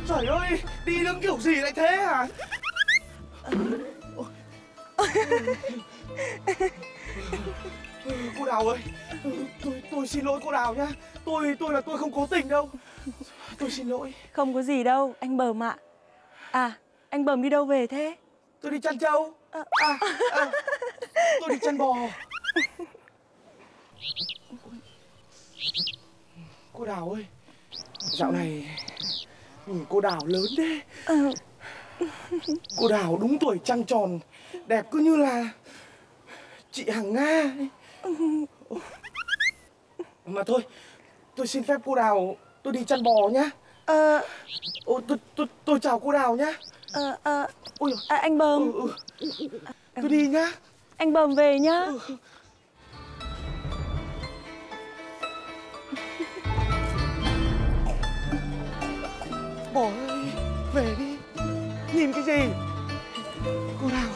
Trời ơi, đi đứng kiểu gì lại thế hả? Cô Đào ơi, tôi xin lỗi cô Đào nhá. Tôi không cố tình đâu. Tôi xin lỗi. Không có gì đâu, anh Bờm ạ. À, anh Bờm đi đâu về thế? Tôi đi chăn trâu. Tôi đi chăn bò. Cô Đào ơi, dạo này nhìn cô Đào lớn thế. Cô Đào đúng tuổi trăng tròn, đẹp cứ như là chị Hằng Nga ấy. Mà thôi, tôi xin phép cô Đào, tôi đi chăn bò nhá. Tôi chào cô Đào nhá. Ôi anh Bờm. Tôi đi nhá. Anh Bờm về nhá. Bò ơi, về đi. Nhìn cái gì? Cô Đào.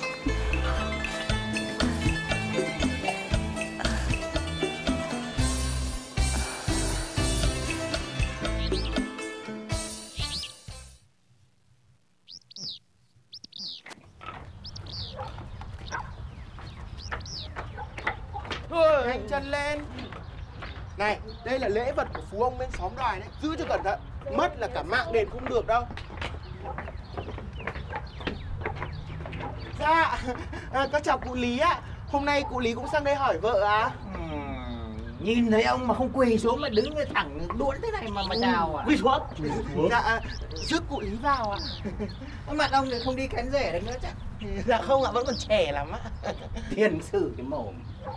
Nhanh chân lên. Này, đây là lễ vật của phú ông bên xóm Đoài đấy, giữ cho cẩn thận, mất là cả mạng đền không được đâu. Dạ, con chào cụ Lý ạ. Hôm nay cụ Lý cũng sang đây hỏi vợ à? Nhìn thấy ông mà không quỳ xuống mà đứng thẳng đuỗn thế này mà chào à? Quỳ xuống. Dạ, trước cụ Lý vào ạ. Mặt ông thì không đi cánh rể được nữa chắc. Dạ không ạ, vẫn còn trẻ lắm ạ. Thiền sử cái mồm.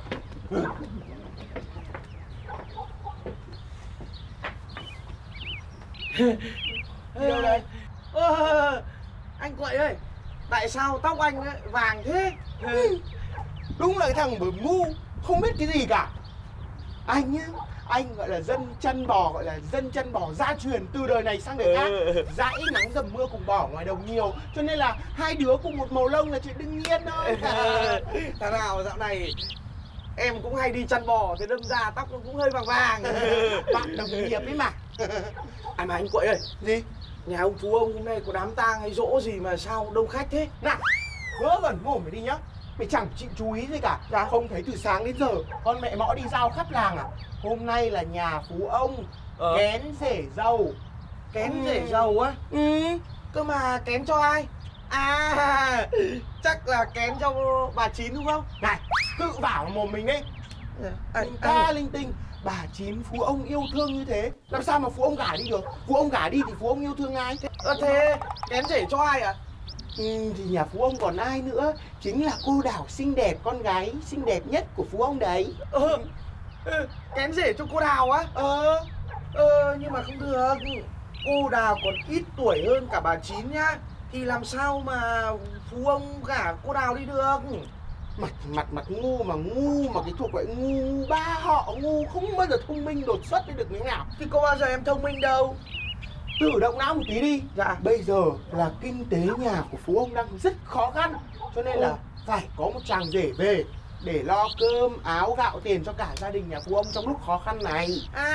Đi đâu đây? Anh Quậy ơi, tại sao tóc anh ấy vàng thế? Đúng là cái thằng bờ ngu, không biết cái gì cả. Anh nhá, anh gọi là dân chăn bò, gọi là dân chăn bò gia truyền từ đời này sang đời khác. Dãi nắng dầm mưa cùng bò ngoài đồng nhiều, cho nên là hai đứa cùng một màu lông là chuyện đương nhiên thôi. Thằng nào dạo này em cũng hay đi chăn bò, thế đâm ra tóc nó cũng hơi vàng vàng. Bạn đồng nghiệp ấy mà. Mà anh Quậy ơi, Gì? nhà ông Phú ông hôm nay có đám tang hay dỗ gì mà sao đông khách thế? Nào, vớ vẩn mồm mày đi nhá. Mày chẳng chịu chú ý gì cả. Dạ. Không thấy từ sáng đến giờ con mẹ mõ đi giao khắp làng à? Hôm nay là nhà phú ông kén rể dâu. Kén rể dầu á? Cơ mà kén cho ai? À, chắc là kén cho bà Chín đúng không? Này, tự bảo mồm mình đi. Ca linh tinh. Bà Chín phú ông yêu thương như thế, làm sao mà phú ông gả đi được? Phú ông gả đi thì phú ông yêu thương ai? Thế kén rể cho ai ạ? Thì nhà phú ông còn ai nữa? Chính là cô Đào xinh đẹp, con gái xinh đẹp nhất của phú ông đấy. Kén rể cho cô Đào á? Nhưng mà không được. Cô Đào còn ít tuổi hơn cả bà Chín nhá. Thì làm sao mà phú ông gả cô Đào đi được? Mặt ngu mà cái thuộc loại ngu ba họ ngu, không bao giờ thông minh đột xuất được như thế nào. Thì có bao giờ em thông minh đâu. Tự động não một tí đi. Dạ. Bây giờ là kinh tế nhà của phú ông đang rất khó khăn, cho nên là phải có một chàng rể về để lo cơm áo gạo tiền cho cả gia đình nhà phú ông trong lúc khó khăn này.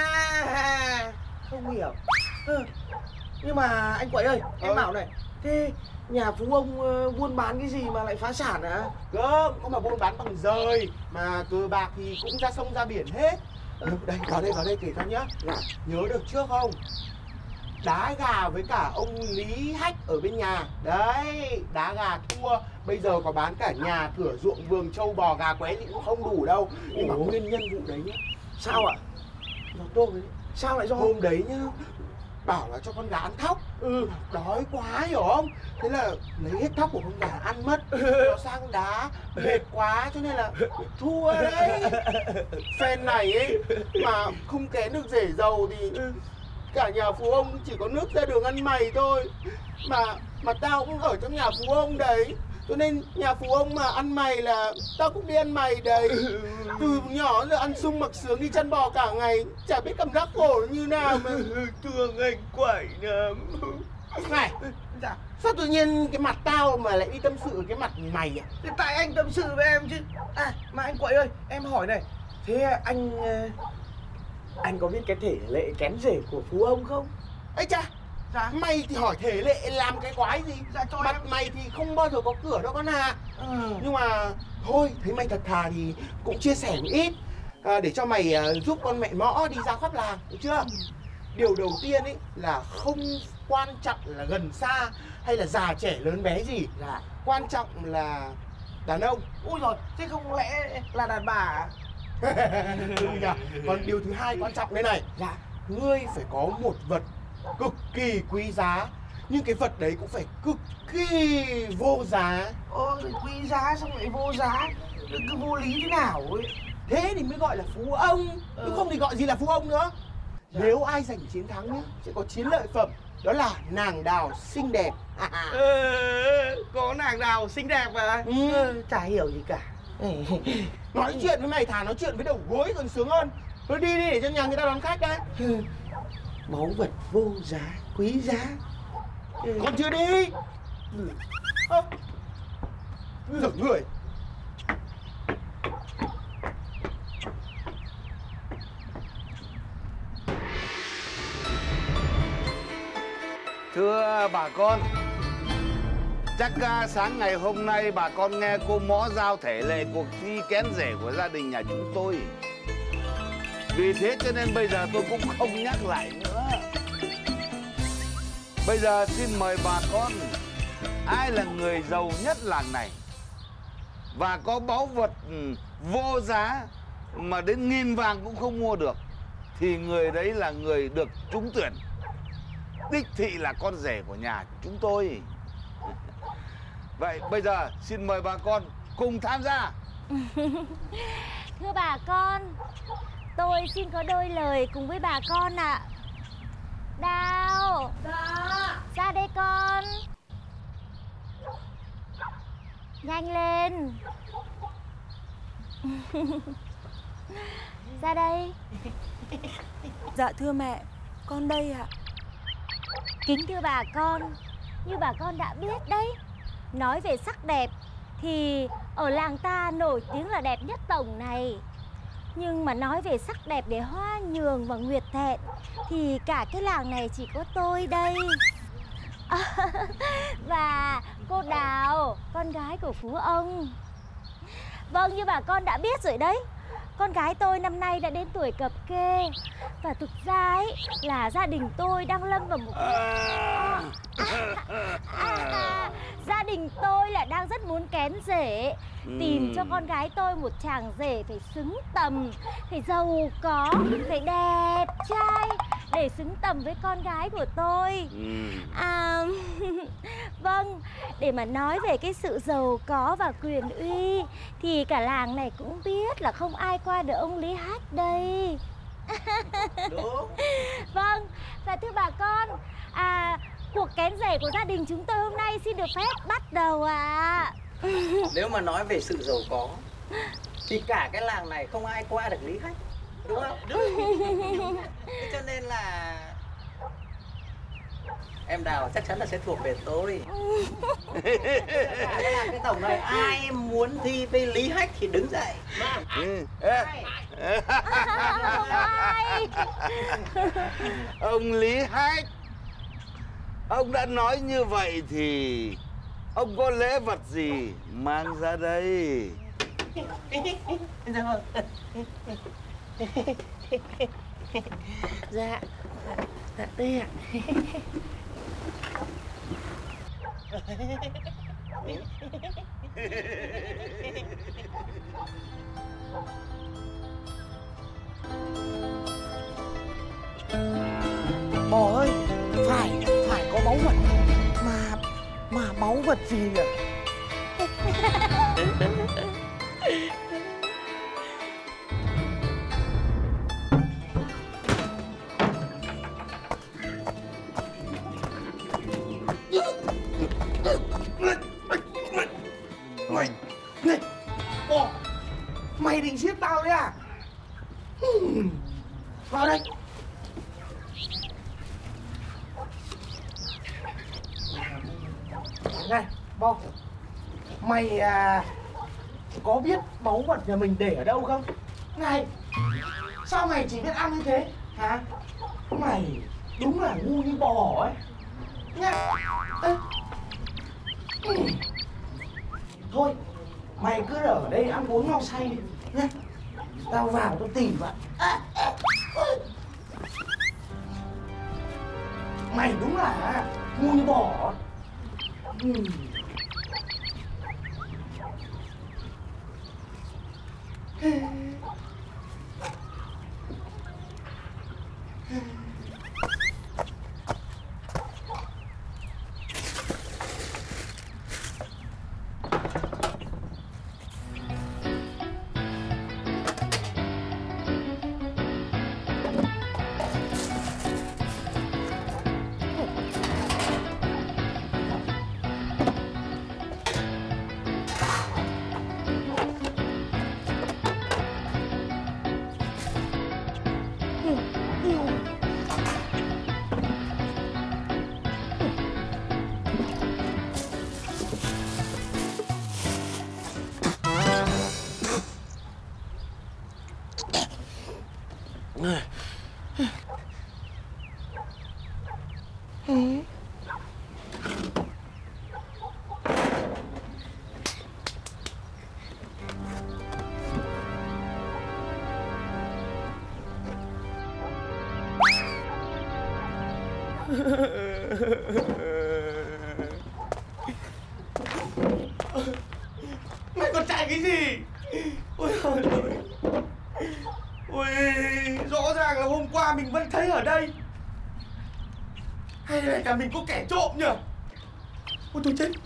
Không hiểu. Nhưng mà anh Quậy ơi, em bảo này, thế nhà phú ông buôn bán cái gì mà lại phá sản à? Không, có mà buôn bán bằng dời, mà cờ bạc thì cũng ra sông ra biển hết. Đây, vào đây kể cho nhá. Nhớ được trước không? Đá gà với cả ông Lý Hách ở bên nhà. Đấy, đá gà thua. Bây giờ có bán cả nhà, thửa ruộng vườn trâu bò gà quế thì cũng không đủ đâu. Nhưng mà nguyên nhân vụ đấy nhá. Sao ạ? Do tôi đấy. Sao lại do hôm đấy nhá, bảo là cho con gà ăn thóc. Đói quá hiểu không? Thế là lấy hết thóc của con gà ăn mất. Nó sang đá mệt quá cho nên là thua đấy. Phen này ấy mà không kén được rể dầu thì cả nhà phú ông chỉ có nước ra đường ăn mày thôi. Mà tao cũng ở trong nhà phú ông đấy, cho nên nhà phú ông mà ăn mày là tao cũng đi ăn mày đấy. Từ nhỏ giờ ăn sung mặc sướng đi chăn bò cả ngày, chả biết cảm giác khổ như nào mà. thương anh Quậy lắm. Này, sao tự nhiên cái mặt tao mà lại đi tâm sự với cái mặt mày à? Thì tại anh tâm sự với em chứ. Mà anh Quậy ơi, em hỏi này, thế anh có biết cái thể lệ kén rể của phú ông không? Ấy cha, Dạ. Mày thì hỏi thể lệ làm cái quái gì? Dạ cho Mặt em. mày thì không bao giờ có cửa đâu con à. Nhưng mà thôi, thấy mày thật thà thì cũng chia sẻ một ít để cho mày giúp con mẹ mõ đi ra khắp làng, được chưa? Điều đầu tiên ấy là không quan trọng là gần xa hay là già trẻ lớn bé gì. Dạ. Quan trọng là đàn ông. Ui rồi, thế không lẽ là đàn bà à? Ừ nhỉ. Còn điều thứ hai quan trọng đây này. Dạ. Ngươi phải có một vật cực kỳ quý giá, nhưng cái vật đấy cũng phải cực kỳ vô giá. Quý giá xong lại vô giá, cứ vô lý thế nào ấy. Thế thì mới gọi là phú ông, chứ không thì gọi gì là phú ông nữa. Dạ. Nếu ai giành chiến thắng nhá, sẽ có chiến lợi phẩm, đó là nàng đào xinh đẹp. Có nàng đào xinh đẹp mà. Chả hiểu gì cả. Nói chuyện với mày thà nói chuyện với đầu gối còn sướng hơn. Thôi đi đi để cho nhà người ta đón khách đấy. Báu vật vô giá, quý giá. Còn chưa đi. Giời người. Thưa bà con, chắc sáng ngày hôm nay bà con nghe cô mõ giao thể lệ cuộc thi kén rể của gia đình nhà chúng tôi. Vì thế cho nên bây giờ tôi cũng không nhắc lại nữa. Bây giờ xin mời bà con, ai là người giàu nhất làng này và có báu vật vô giá mà đến 1000 vàng cũng không mua được, thì người đấy là người được trúng tuyển. Đích thị là con rể của nhà chúng tôi. Vậy bây giờ xin mời bà con cùng tham gia. Thưa bà con, tôi xin có đôi lời cùng với bà con ạ. Đào. Dạ. Ra đây con. Nhanh lên. Ra đây. Dạ thưa mẹ, con đây ạ. Kính thưa bà con, như bà con đã biết đấy, nói về sắc đẹp thì ở làng ta nổi tiếng là đẹp nhất tổng này. Nhưng mà nói về sắc đẹp để Hoa Nhường và Nguyệt Thẹn thì cả cái làng này chỉ có tôi đây. Và cô Đào, con gái của phú ông. Vâng, như bà con đã biết rồi đấy, con gái tôi năm nay đã đến tuổi cập kê. Và thực ra ấy là gia đình tôi đang lâm vào một gia đình tôi là đang rất muốn kén rể, tìm cho con gái tôi một chàng rể phải xứng tầm, phải giàu có, phải đẹp trai để xứng tầm với con gái của tôi. Vâng, để mà nói về cái sự giàu có và quyền uy thì cả làng này cũng biết là không ai qua được ông Lý Hách đây. Đúng. Vâng, và thưa bà con, cuộc kén rể của gia đình chúng tôi hôm nay xin được phép bắt đầu ạ. Nếu mà nói về sự giàu có thì cả cái làng này không ai qua được Lý Hách, đúng không? Đúng. Cho nên là em Đào chắc chắn là sẽ thuộc về tôi. Cái làng cái tổng này ai muốn thi với Lý Hách thì đứng dậy. Ông Lý Hách, ông đã nói như vậy thì ông có lễ vật gì mang ra đây? Dạ, đây ạ. Bò ơi, phải có báu vật. Mà báu vật gì nhỉ? Mày định giết tao đấy à? Vào đây. Này, Bo, mày có biết báu vật nhà mình để ở đâu không? Này, sao mày chỉ biết ăn như thế hả? Mày đúng là ngu như bò ấy. Nha. Ê. Thôi, mày cứ ở đây ăn uống no say đi nhá. Tao vào tao tìm vậy. Mày đúng là ngu như bò. Mày còn chạy cái gì? Ôi trời ơi. Ôi, rõ ràng là hôm qua mình vẫn thấy ở đây. Hay là cả mình có kẻ trộm nhỉ? Ôi tôi chết.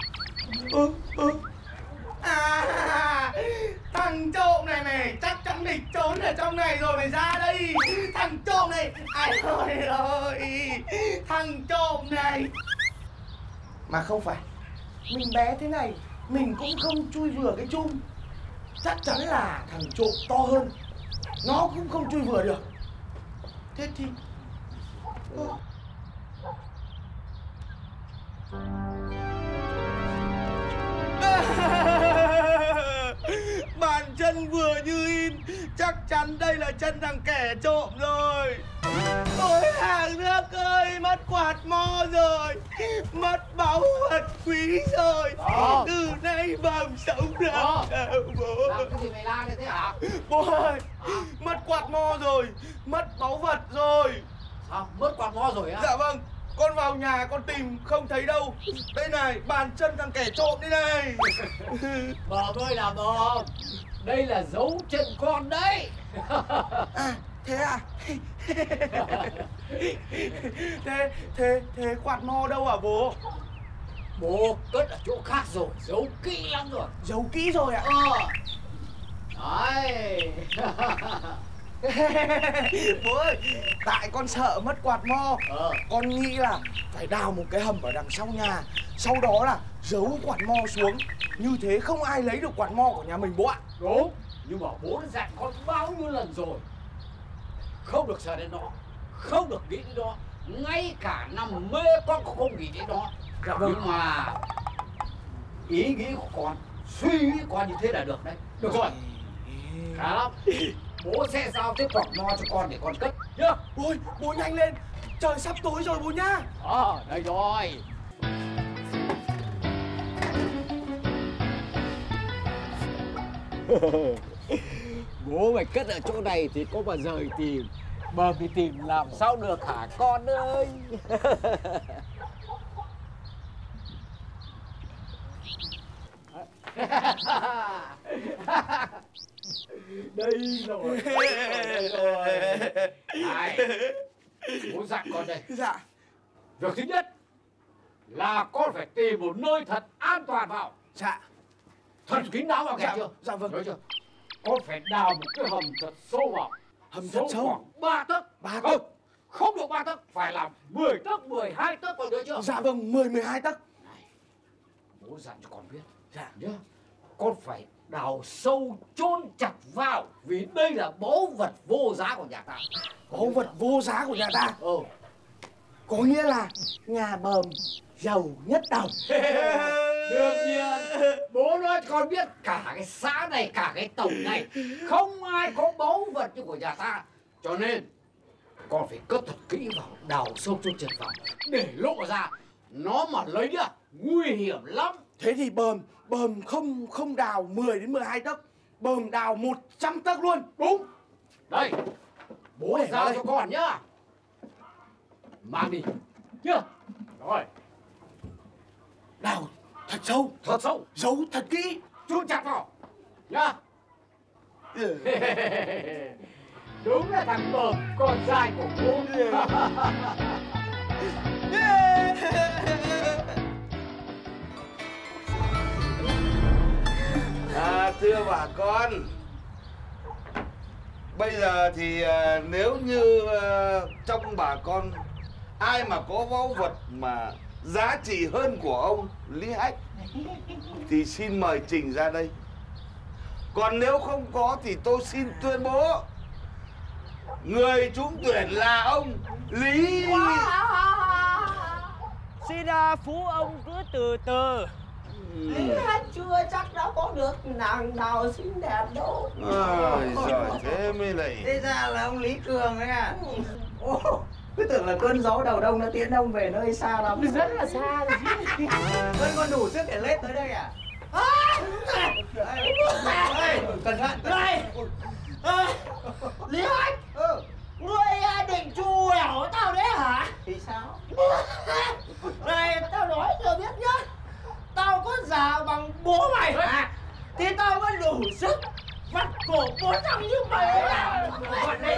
À, thằng trộm này này chắc chắn địch trốn ở trong này rồi, mày ra đây. Thằng trộm này, ai ơi, thằng trộm này. Mà không phải, mình bé thế này mình cũng không chui vừa cái chum. Chắc chắn là thằng trộm to hơn, nó cũng không chui vừa được. Thế thì bàn chân vừa như in, chắc chắn đây là chân thằng kẻ trộm rồi. Ôi hàng nước ơi, mất quạt mo rồi, mất báu vật quý rồi. Từ nay bầm sống ra bố. Làm cái gì mày la như thế hả? Bố ơi, mất quạt mo rồi, mất báu vật rồi. Sao? Mất quạt mo rồi á? Dạ vâng, con vào nhà con tìm không thấy đâu. Đây này, bàn chân thằng kẻ trộm đây này. Bờm ơi là bờm, đây là dấu chân con đấy. À, thế à? Thế quạt mo đâu hả bố? Bố cất ở chỗ khác rồi, giấu kỹ lắm rồi. Giấu kỹ rồi ạ? Đấy. Bố ơi, tại con sợ mất quạt mo. Con nghĩ là phải đào một cái hầm ở đằng sau nhà, sau đó là giấu quạt mo xuống. Như thế không ai lấy được quạt mo của nhà mình bố ạ. Đúng, nhưng mà bố đã dặn con bao nhiêu lần rồi, không được sợ đến nó, không được nghĩ đến nó, ngay cả nằm mê con cũng không nghĩ đến nó. Dạ vâng. Nhưng mà ý nghĩ của con, suy nghĩ của con như thế là được đấy. Được rồi, khá lắm. Bố sẽ giao cái quạt mo cho con để con cất nhá. Ôi, bố nhanh lên, trời sắp tối rồi bố nhá. Đây rồi. Bố mày cất ở chỗ này thì có mà rời tìm, mà thì tìm làm sao được hả con ơi. Đây rồi, đây rồi. Này, bố dặn con đây. Dạ. Việc thứ nhất là con phải tìm một nơi thật an toàn vào. Dạ. Thật kín đáo vào kìa chưa? Dạ vâng. Nhớ chưa? Con phải đào một cái hầm thật sâu vào. Hầm thật sâu? Khoảng 3 tấc. 3 Không, tấc? không được 3 tấc, phải làm 10 tấc, 12 tấc, con nhớ chưa? Dạ vâng, 10-12 tấc. Này, bố dặn cho con biết. Dạ. Nhớ, con phải đào sâu chôn chặt vào, vì đây là báu vật vô giá của nhà ta. Báu vật vô giá của nhà ta. Có nghĩa là nhà Bờm giàu nhất đồng. Đương nhiên, bố nói cho con biết cả cái xã này, cả cái tổng này không ai có báu vật như của nhà ta. Cho nên Con phải cất thật kỹ vào, đào sâu trong chân vào, để lộ ra. Nó mà lấy đi nguy hiểm lắm. Thế thì bờm không đào 10 đến 12 tấc, bờm đào 100 tấc luôn. Đúng. Đây, bố Để giao đây. cho con nhá. Mang đi. Chưa? Rồi. Đào thật sâu, Thật sâu. giấu thật kỹ. Chôn chặt vào. Nhá. Đúng là thằng Bờm, con trai của bố. Thưa bà con, bây giờ thì nếu như trong bà con ai mà có báu vật mà giá trị hơn của ông Lý Hách thì xin mời trình ra đây. Còn nếu không có thì tôi xin tuyên bố người trúng tuyển là ông Lý. Xin phú ông cứ từ từ. Lý Hách chưa chắc đã có được nàng nào xinh đẹp đâu. Rồi thế mới lại. Thế ra là ông Lý Cường đấy à? Cứ tưởng là cơn gió đầu đông nó tiến ông về nơi xa lắm. Rất là xa rồi. Vẫn còn đủ sức để lên tới đây à? Cẩn thận. Này, Lý Hách, ngươi định trù ẻo tao đấy hả? Thì sao? Này, tao nói cho biết nhá, tao có già bằng bố mày thì tao mới đủ sức vắt cổ bố thằng như mày ấy à. Bạn đi,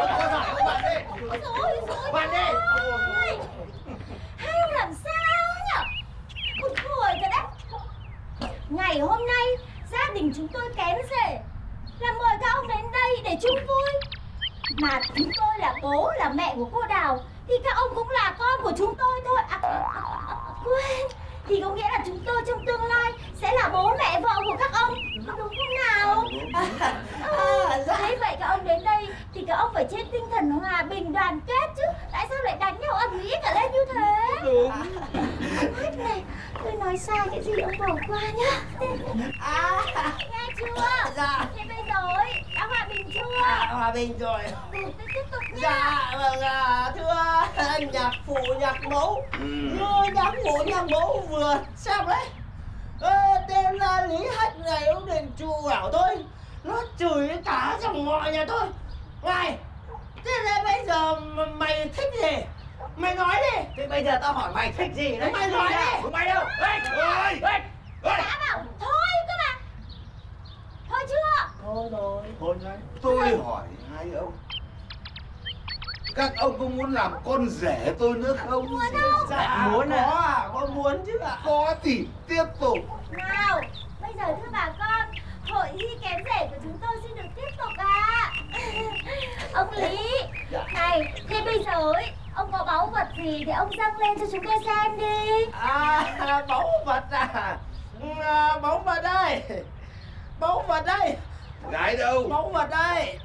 bạn đi. Hai ông làm sao nhở? Buồn cười thật đấy. Ngày hôm nay gia đình chúng tôi kén rể là mời các ông đến đây để chung vui. Mà chúng tôi là bố là mẹ của cô Đào thì các ông cũng là con của chúng tôi thôi. Quên, thì có nghĩa là chúng tôi trong tương lai sẽ là bố mẹ vợ của các ông, đúng không nào? Thế vậy các ông đến đây thì các ông phải trên tinh thần hòa bình đoàn kết chứ. Tại sao lại đánh nhau ầm ĩ cả lên như thế? Đúng. Này, tôi nói sai cái gì ông bỏ qua nhá. Nghe chưa? Dạ. Thế bây giờ ấy, đã hòa bình chưa? Hòa bình rồi. Tôi tiếp tục nha. Dạ, vâng, thưa nhạc phụ nhạc mẫu, như nhạc phụ nhạc mẫu vừa xem đấy. Tên là Lý Hách này, ông định trù ảo tôi, nó chửi cả dòng họ nhà tôi. Này, thế nên bây giờ mày thích gì? Mày nói đi. Thế bây giờ tao hỏi mày thích gì đấy? Mày nói đi. Không mày đâu. Đã bảo thôi cơ mà. Thôi chưa? Thôi rồi. Tôi hỏi hai ông, các ông có muốn làm con rể tôi nữa không? Muốn không? Dạ, Muốn có à, có muốn chứ ạ. Có thì tiếp tục. Nào, bây giờ thưa bà con, hội thi kén rể của chúng tôi xin được tiếp tục ạ. Ông Lý, này, thế bây giờ ấy, ông có báu vật gì thì ông dâng lên cho chúng tôi xem đi. Báu vật à? Báu vật đây. Báu vật đây. Gái đâu? Báu vật đây.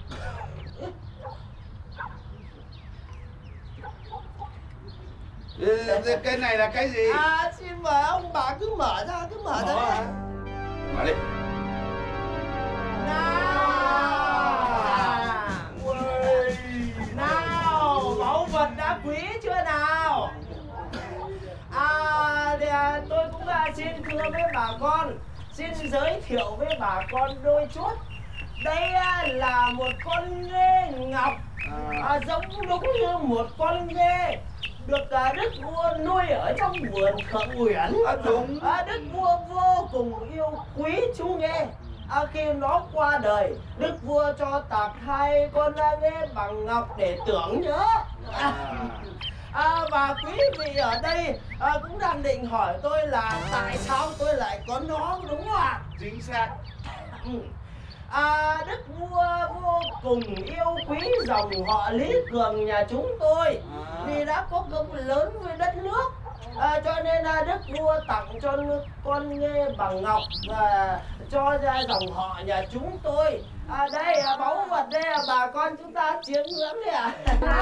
Cái này là cái gì? Xin mời ông bà cứ mở ra. Mở đi. Nào, báu vật đã quý chưa nào? Thì tôi cũng xin thưa với bà con, xin giới thiệu với bà con đôi chút. Đây là một con nghê ngọc, giống đúng như một con nghê được đức vua nuôi ở trong vườn Thượng Uyển. Đúng. Đức vua vô cùng yêu quý chú nghê. Khi nó qua đời, đức vua cho tạc hai con nghê bằng ngọc để tưởng nhớ. Và quý vị ở đây cũng đang định hỏi tôi là tại sao tôi lại có nó, đúng không ạ? Chính xác. Đức vua vô cùng yêu quý dòng họ Lý Cường nhà chúng tôi vì đã có công lớn với đất nước, cho nên đức vua tặng cho con nghê bằng ngọc và cho ra dòng họ nhà chúng tôi. Đây báu vật đây, bà con chúng ta chiêm ngưỡng đi ạ.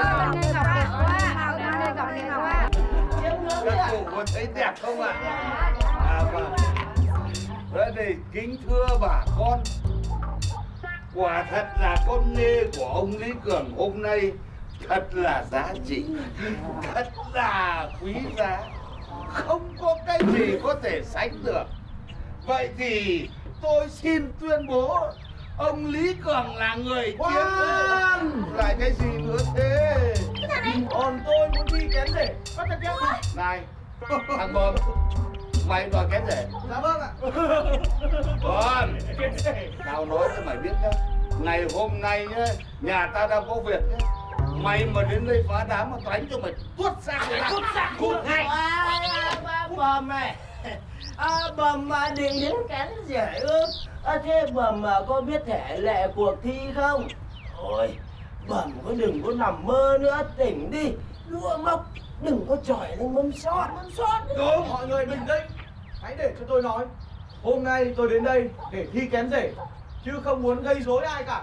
Chiêm ngưỡng đi ạ. Các cụ có thấy đẹp không ạ? Vâng. Đây này, kính thưa bà con, quả thật là con nghê của ông Lý Cường hôm nay thật là giá trị, thật là quý giá, không có cái gì có thể sánh được. Vậy thì tôi xin tuyên bố ông Lý Cường là người chiến thắng. Lại cái gì nữa thế? Còn tôi muốn thi kén rể. Bắt thật nhá. Này, thằng Bom, mày đòi kén rể? Dạ vâng ạ. Còn, tao nói cho mày biết nhá, ngày hôm nay nhá, nhà tao đang có việc nhá. Mày mà đến đây phá đám mà tao đánh cho mày tuốt sang cút ngay. Bầm này. Bầm mà định đến kén rể ư? Thế Bầm mà có biết thể lệ cuộc thi không? Ôi, Bầm có đừng có nằm mơ nữa, tỉnh đi. Lúa mốc, đừng có trỏi lên mâm sót. Đúng, mọi người bình tĩnh. Hãy để cho tôi nói. Hôm nay tôi đến đây để thi kén rể, chứ không muốn gây rối ai cả.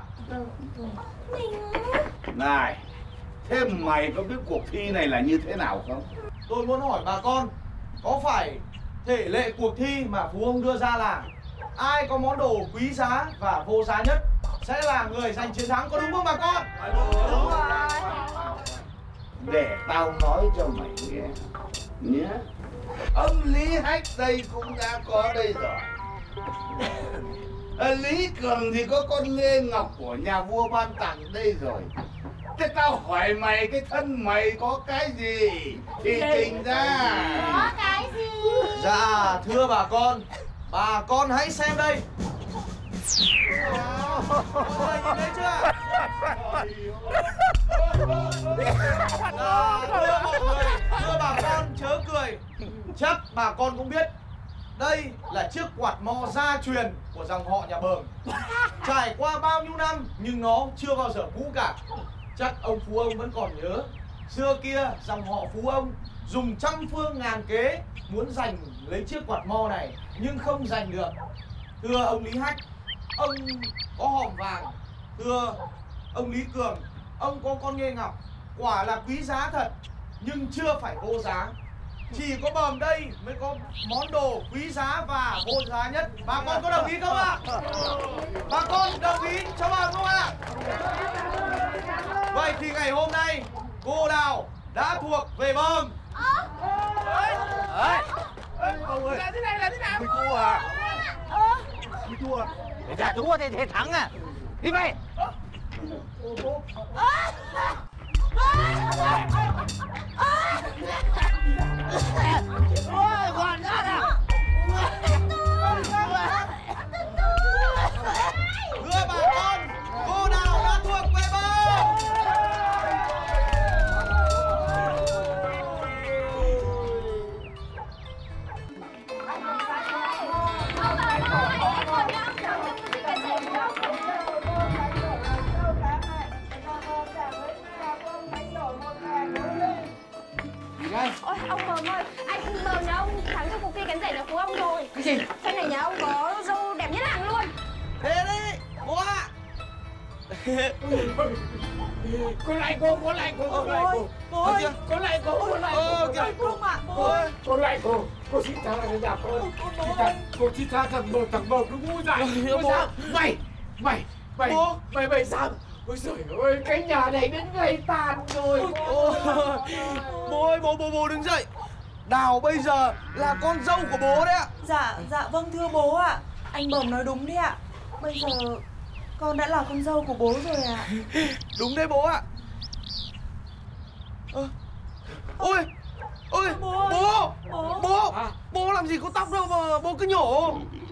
Này, thế mày có biết cuộc thi này là như thế nào không? Tôi muốn hỏi bà con, có phải thể lệ cuộc thi mà Phú ông đưa ra là ai có món đồ quý giá và vô giá nhất sẽ là người giành chiến thắng, có đúng không bà con? Đúng rồi. Để tao nói cho mày nghe nhé. Ông Lý Hách đây cũng đã có đây rồi. Lý Cường thì có con Lê Ngọc của nhà vua ban tặng đây rồi. Thế tao hỏi mày, cái thân mày có cái gì thì trình ra. Có cái gì? Dạ thưa bà con hãy xem đây. Mọi người nhìn thấy chưa? Thưa mọi người, thưa bà con chớ cười. Chắc bà con cũng biết đây là chiếc quạt mo gia truyền của dòng họ nhà Bờm. Trải qua bao nhiêu năm nhưng nó chưa bao giờ cũ cả. Chắc ông Phú ông vẫn còn nhớ. Xưa kia dòng họ Phú ông dùng trăm phương ngàn kế muốn giành lấy chiếc quạt mo này nhưng không giành được. Thưa ông Lý Hách, ông có hòm vàng. Thưa ông Lý Cường, ông có con nghê ngọc. Quả là quý giá thật nhưng chưa phải vô giá. Chỉ có Bờm đây mới có món đồ quý giá và vô giá nhất. Bà con có đồng ý không ạ? Bà con đồng ý cho Bờm không ạ? Vậy thì ngày hôm nay cô Đào đã thuộc về Bờm. Ông ơi. Là thế này là thế nào? Mày thua à? Mày thua à? Để ra thua thì thắng à? Đi mày. Ôi, còn nữa nè. Thưa bà con, cô Đào đã thuộc về Bờm. Ôi ông Bờm ơi, anh Bờm nhà ông thắng trong cuộc thi kén rể nhà Phú ông rồi. Cái gì? Sau này nhà ông có dâu đẹp nhất làng luôn. Thế đấy, bố ạ. Cô lại cô. Bố ơi, bố ơi. Cô lại cô. Không ạ, bố ơi. Cô lại cô xin tha là nhà cô. Cô xin tha thằng Bờm nó ngu dại. Cô sao? Mày sao? Ôi giời ơi, cái nhà này đến ngày tàn rồi. Bố ơi, bố đứng dậy. Đào bây giờ là con dâu của bố đấy ạ. Dạ vâng thưa bố ạ. Anh Bờm nói đúng đấy ạ. Bây giờ con đã là con dâu của bố rồi ạ. Đúng đấy bố ạ. Ôi bố làm gì có tóc đâu mà bố cứ nhổ.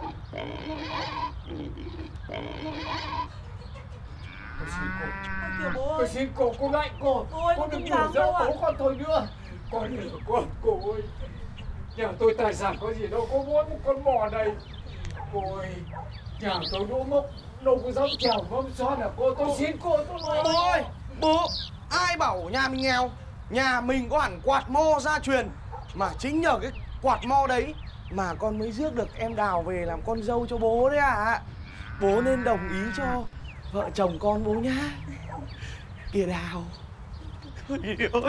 Kìa bố Tôi ơi. xin cô lại cô. Cô ơi, Cô con đừng không nhổ dám ra đâu ạ. bố con tôi nữa. Con hiểu cô ơi. Nhà tôi tài sản có gì đâu, có mỗi một con bò này. Cô ơi, nhà tôi đỗ mốc đâu có dám trèo mâm son à cô. Tôi xin cô, tôi nói. Bố ơi, bố, ai bảo nhà mình nghèo. Nhà mình có hẳn quạt mo gia truyền. Mà chính nhờ cái quạt mo đấy mà con mới rước được em Đào về làm con dâu cho bố đấy ạ. Bố nên đồng ý cho vợ chồng con bố nhá. Kìa Đào. Ôi ơi.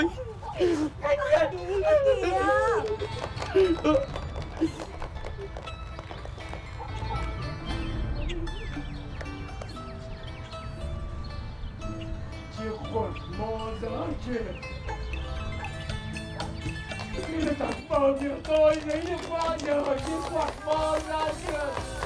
Chiếc quạt mo giá trường. Cái tấm mơ của tôi lấy được bao giờ chứ quạt mơ ra trường.